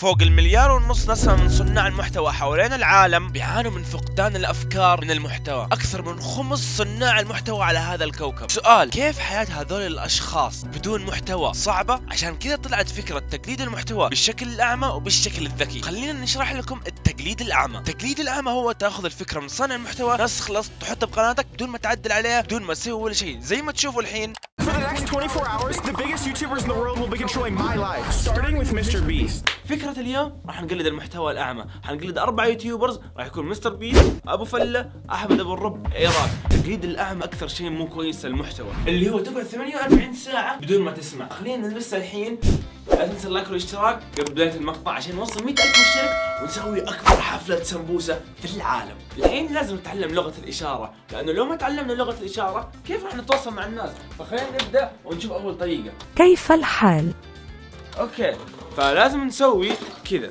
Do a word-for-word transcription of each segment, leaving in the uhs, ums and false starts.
فوق المليار ونص نسمة من صناع المحتوى حوالين العالم بيعانوا من فقدان الافكار من المحتوى. اكثر من خمس صناع المحتوى على هذا الكوكب. سؤال: كيف حياة هذول الاشخاص بدون محتوى؟ صعبة. عشان كذا طلعت فكرة تقليد المحتوى بالشكل الاعمى وبالشكل الذكي. خلينا نشرح لكم التقليد الاعمى. التقليد الاعمى هو تاخذ الفكرة من صانع المحتوى ناس خلص تحطها بقناتك بدون ما تعدل عليها، بدون ما تسوي ولا شيء، زي ما تشوفوا الحين. For the next twenty-four hours, the biggest YouTubers in the world will be controlling my life, starting with مستر بيست. فكرة اليوم راح نقلد المحتوى الأعمى، حنقلد أربع يوتيوبرز، راح يكون مستر بيست، أبو فلة، أحمد أبو الرب، عراق. تقليد الأعمى أكثر شيء مو كويس للمحتوى، اللي هو تقعد ثمانية وأربعين ساعة بدون ما تسمع. خلينا نلبسها الحين. لا تنسى اللايك والاشتراك قبل بداية المقطع عشان نوصل مئة ألف مشترك ونسوي أكبر حفلة سمبوسة في العالم. الحين لازم نتعلم لغة الإشارة، لأنه لو ما تعلمنا لغة الإشارة كيف راح نتواصل مع الناس؟ فخلينا نبدأ ونشوف أول طريقة. كيف الحال؟ اوكي، فلازم نسوي كذا.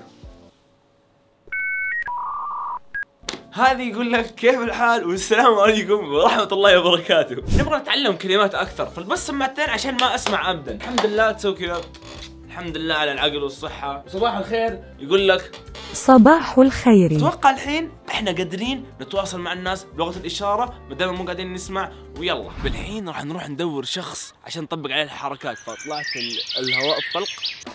هذه يقول لك كيف الحال والسلام عليكم ورحمة الله وبركاته. نبغى نتعلم كلمات أكثر، فالبس سماعتين عشان ما أسمع أبدا. الحمد لله تسوي كذا. الحمد لله على العقل والصحة. صباح الخير يقول لك صباح الخير. اتوقع الحين احنا قادرين نتواصل مع الناس بلغة الإشارة ما دام مو قاعدين نسمع. ويلا بالحين راح نروح ندور شخص عشان نطبق عليه الحركات. فطلعت الهواء الطلق.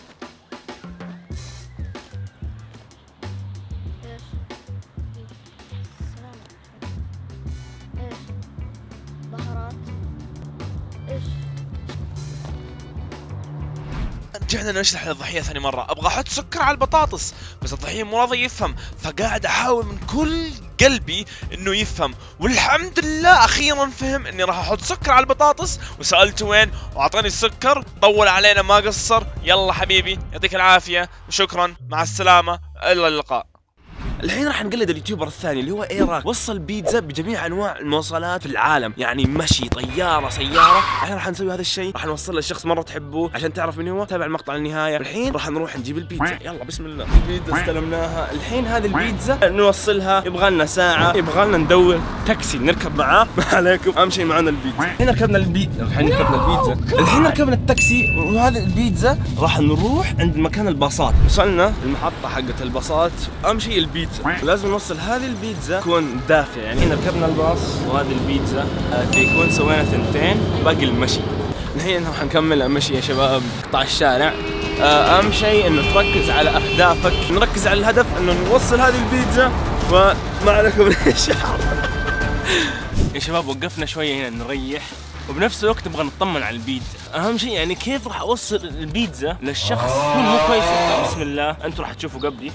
رجعنا نشرح للضحية ثاني مرة. ابغى احط سكر على البطاطس بس الضحية مو راضي يفهم، فقاعد احاول من كل قلبي انه يفهم، والحمد لله اخيرا فهم اني راح احط سكر على البطاطس. وسألته وين واعطاني السكر، طول علينا ما قصر. يلا حبيبي يعطيك العافية وشكرا مع السلامة الى اللقاء. الحين راح نقلد اليوتيوبر الثاني اللي هو عراق. وصل بيتزا بجميع انواع المواصلات في العالم، يعني مشي، طياره، سياره. احنا راح نسوي هذا الشيء، راح نوصل لشخص مره تحبوه. عشان تعرف من هو تابع المقطع للنهايه. الحين راح نروح نجيب البيتزا. يلا بسم الله. البيتزا استلمناها. الحين هذه البيتزا نوصلها، يبغى لنا ساعه، يبغى لنا ندور تاكسي نركب معاه. ما عليكم، اهم شيء معنا البيتزا. الحين ركبنا البيتزا، الحين ركبنا البيتزا، الحين ركبنا التاكسي وهذه البيتزا. راح نروح عند مكان الباصات. وصلنا المحطه حقت الباصات. اهم شيء البيتزا، لازم نوصل هذه البيتزا تكون دافئة. يعني هنا ركبنا الباص وهذه البيتزا فيكون سوينا ثنتين، باقي المشي. الحين راح نكمل المشي يا شباب، قطاع الشارع. اهم شيء انه تركز على اهدافك، نركز على الهدف انه نوصل هذه البيتزا وما عليكم الاشعار. يا شباب وقفنا شوية هنا نريح وبنفس الوقت نبغى نطمن على البيتزا. اهم شيء يعني كيف راح اوصل البيتزا للشخص يكون مو كويس. بسم الله، انتم راح تشوفوا قبلي.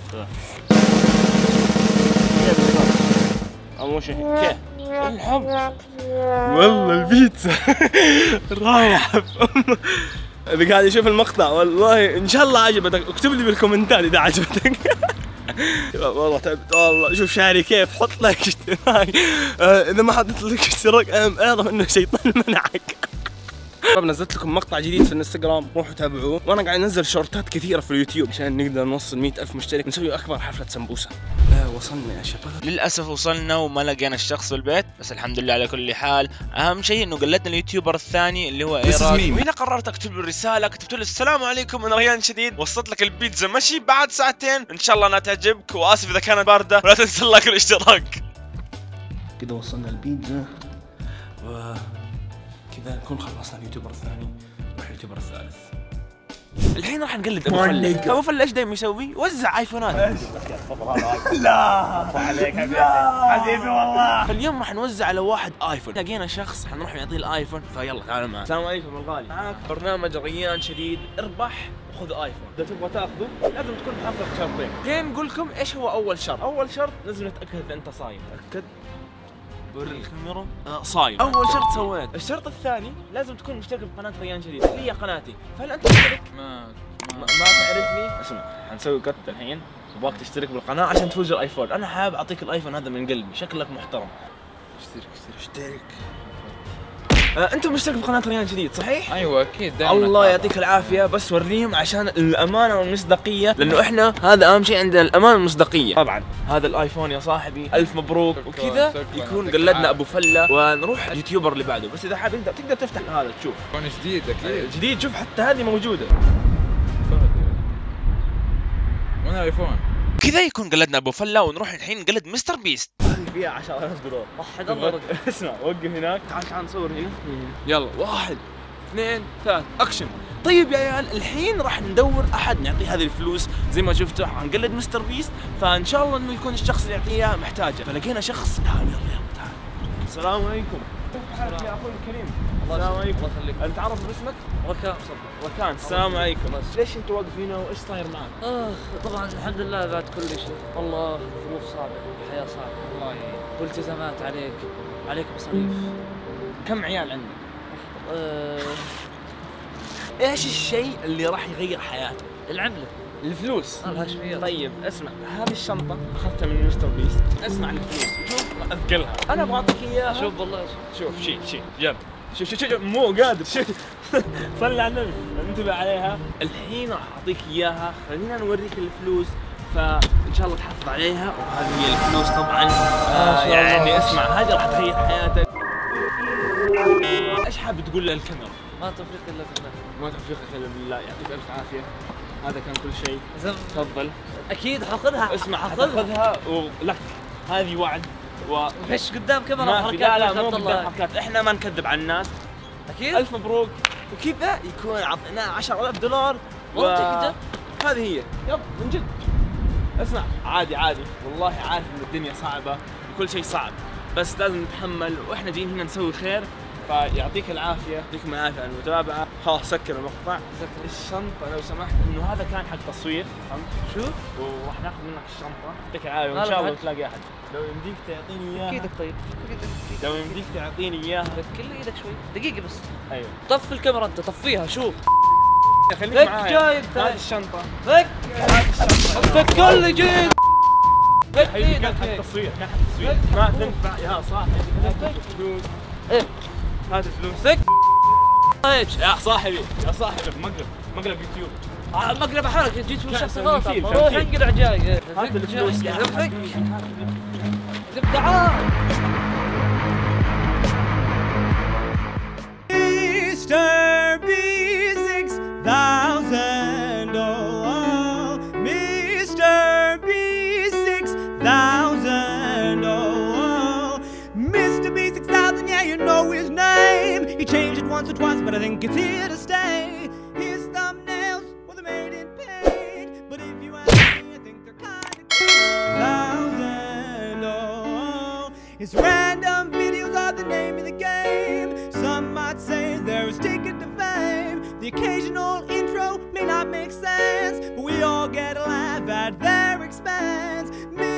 اول شيء كيف الحب والله البيتزا رايح بأمه. اللي قاعد يشوف المقطع والله ان شاء الله عجبتك، اكتب لي بالكومنتات اذا عجبتك. والله تعبت والله. شوف شعري كيف، حط لايك اشتراك. آه اذا ما حطيت لك اشتراك اعرف انه شيطان منعك. طب نزلت لكم مقطع جديد في الانستغرام، روحوا تابعوه. وانا قاعد انزل شورتات كثيره في اليوتيوب عشان نقدر نوصل مئة ألف مشترك، نسوي اكبر حفله سمبوسه. آه وصلنا يا شباب. للاسف وصلنا وما لقينا الشخص في البيت، بس الحمد لله على كل حال. اهم شيء انه قلدنا اليوتيوبر الثاني اللي هو عراق. وهنا قررت اكتب له رساله، كتبت له السلام عليكم انا ريان شديد، وصلت لك البيتزا مشي بعد ساعتين، ان شاء الله انها تعجبك، واسف اذا كانت بارده، ولا تنسى اللايك والاشتراك. كذا وصلنا البيتزا و كذا نكون خلصنا اليوتيوبر الثاني نروح اليوتيوبر الثالث. الحين راح نقلد ابو فله. ابو فله ايش دايم يسوي؟ يوزع ايفونات. لا عليك حبيبي والله. فاليوم راح نوزع على واحد ايفون. لقينا شخص حنروح نعطيه الايفون، فيلا تعالوا معنا. السلام عليكم الغالي، معك برنامج ريان شديد، اربح وخذ ايفون. اذا تبغى تاخذه لازم تكون محقق شرطين. خلينا نقول لكم ايش هو اول شرط. اول شرط لازم نتاكد اذا انت صايم. تاكد وري الكاميرا. آه صايم. اول شرط سويت. الشرط الثاني لازم تكون مشترك بقناه ريان شديد اللي هي قناتي. فهل انت مشترك؟ ما ما, ما تعرفني؟ اسمع حنسوي قط الحين، ابغاك تشترك بالقناه عشان تفوز الايفون. انا حابب اعطيك الايفون هذا من قلبي، شكلك محترم. اشترك اشترك اشترك. آه انت مشترك بقناه ريان شديد صحيح؟ ايوه اكيد دائما. الله يعطيك العافيه، بس وريهم عشان الامانه والمصداقيه، لانه احنا هذا اهم شيء عندنا، الامانه والمصداقيه. طبعا هذا الايفون يا صاحبي الف مبروك، وكذا يكون قلدنا ابو فله ونروح اليوتيوبر اللي بعده. بس اذا حاب انت تقدر تفتح هذا تشوف. يكون جديد اكيد. جديد، شوف حتى هذه موجوده. وانا ايفون. كذا يكون قلدنا ابو فله، ونروح الحين نقلد مستر بيست. هذه فيها عشرة آلاف دولار. وحد الله رجل. اسمع وقف هناك، تعال تعال نصور هنا. يلا واحد اثنين ثلاث اكشن. طيب يا عيال الحين راح ندور احد نعطيه هذه الفلوس، زي ما شفتوا حنقلد مستر بيست، فان شاء الله انه يكون الشخص اللي يعطيه اياها محتاجه، فلقينا شخص. تعال يلا يلا تعال. السلام عليكم. كيف حالك يا اخوي الكريم؟ السلام عليكم. الله يخليك. انت تعرف باسمك؟ ركان. ركان. السلام عليكم. ليش انت واقف هنا وايش صاير معك؟ اخ طبعا الحمد لله بعد كل شيء، والله ظروف صعبة، الحياة صعبة والله، والتزامات عليك، عليك مصاريف. كم عيال عندك؟ أه... ايش الشيء اللي راح يغير حياتك؟ العملة. الفلوس. الله شوية. طيب اسمع، هذه الشنطة اخذتها من مستر بيست، اسمع الفلوس وشوف اثقلها، انا ابغى اياها. شوف والله شوف شيل شيل يلا شوف شوف شوف مو قادر شوف صلي على النبي انتبه عليها. الحين راح اعطيك اياها، خلينا نوريك الفلوس، فان شاء الله تحافظ عليها، وهذه هي الفلوس طبعا. آه يعني اسمع هذه راح تغير حياتك. ايش حابب تقول للكاميرا؟ ما توفيق الا بالله. ما توفيقك الا بالله، يعطيك الف عافيه. هذا كان كل شيء. تفضل. اكيد حاخذها. اسمع حتاخذها ولك، هذه وعد. و فيش قدام كاميرا ما في. لا لا مو عبد الله. قدام حركات، احنا ما نكذب على الناس. اكيد. الف مبروك، وكذا يكون عطيناه عشرة آلاف دولار. والله جد؟ هذه هي، يب من جد. اسمع عادي عادي، والله عارف ان الدنيا صعبة وكل شيء صعب، بس لازم نتحمل، واحنا جايين هنا نسوي خير، فيعطيك العافية. يعطيكم العافية على المتابعة. خلاص سكر المقطع. سكر الشنطة لو سمحت، انه هذا كان حق تصوير، فهمت؟ شوف، وراح ناخذ منك الشنطة. يعطيك العافية وان شاء الله تلاقي احد. لو يمديك تعطيني اياها. اكيدك طيب. لو يمديك تعطيني اياها. كل ايدك شوي، دقيقة بس. ايوه. طفي الكاميرا انت، طفيها شوف. خليك معايا. جايب هذه الشنطة. فك هذه الشنطة. فك كل جيد. فك حبيبي كان ايدك. حق تصوير، كان حق تصوير. ما تنفع يا صاحبي. هات الفلوس. ايه هات الفلوس. فك هيك يا صاحبي يا صاحبي مقلب مقلب يوتيوب. آه، مقلب حالك جيت من شخص كان غلط. تمثيل، روح تمثيل. انقلع جاي. هات الفلوس يا فك حبيبي. فك تعال. Mister B six thousand, oh, Mister B six thousand, oh, Mister B six thousand, yeah, you know his name. He changed it once or twice, but I think it's here to stay. His thumbnails, well, they're made in paint, but if you ask me, I think they're kind of cool. Thousand, oh, his random videos are the name of the game. Some might say they're his ticket to fame. The occasional intro may not make sense, but we all get a laugh at their expense.